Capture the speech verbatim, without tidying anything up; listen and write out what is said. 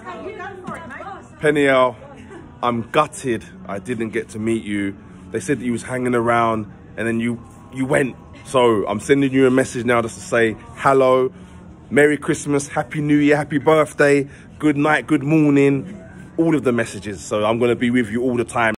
Peniel, I'm gutted I didn't get to meet you. They said that you was hanging around and then you, you went. So I'm sending you a message now just to say hello, Merry Christmas, Happy New Year, Happy Birthday, good night, good morning, all of the messages. So I'm going to be with you all the time.